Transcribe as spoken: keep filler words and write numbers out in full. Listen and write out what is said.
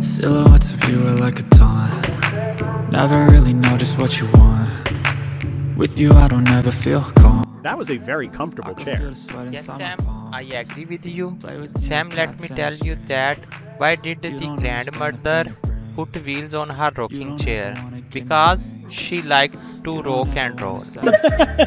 Silhouettes of you are like a taunt. Never really know just what you want. With you I don't ever feel calm. That was a very comfortable chair. Yes, Sam, I agree with you. Sam, let me tell you that why did the grandmother put wheels on her rocking chair? Because she liked to rock and roll.